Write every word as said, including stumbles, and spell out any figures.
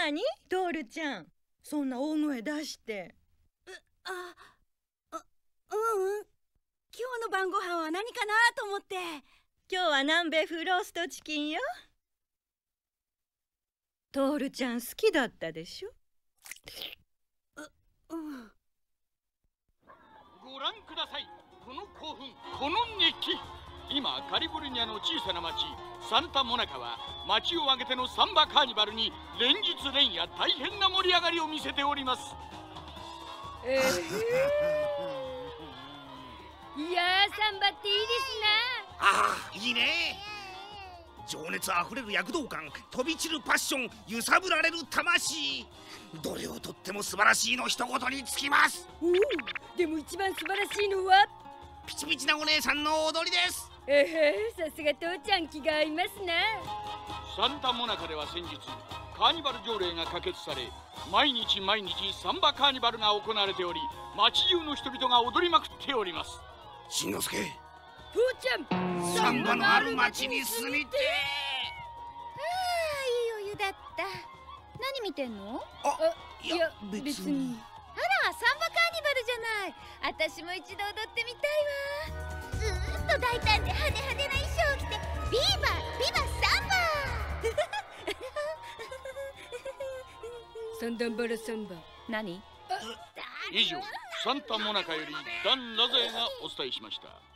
なにトールちゃん、そんな大声出して。 あ、あ、ううん。今日の晩ご飯は何かなと思って。 今日は南米風ローストチキンよ。トールちゃん好きだったでしょ。 う、うん。 ご覧ください、この興奮、この熱気。今カリフォルニアの小さな町サンタモナカは町を挙げてのサンバカーニバルに連日連夜大変な盛り上がりを見せております。 えー、いやー、サンバっていいですな。 ああ、いいね。情熱あふれる躍動感、飛び散るパッション、揺さぶられる魂、どれをとっても素晴らしいの一言につきます。 おお、でも一番素晴らしいのはピチピチなお姉さんの踊りです。 えへ、さすが父ちゃん、気が合いますな。 サンタモナカでは先日カーニバル条例が可決され、毎日毎日サンバカーニバルが行われており、町中の人々が踊りまくっております。 しんのすけ、 父ちゃん、 サンバのある町に住みて。 ああ、いいお湯だった。何見てんの？ あ、 いや別に。 あら、サンバカーニバルじゃない。私も一度踊ってみたいわ。ずーっと大胆で派手派手な衣装を着て、ビーバービバサンバサンダンバラサンバ。 何？ 以上、サンタモナカよりダン・ラゼーがお伝えしました。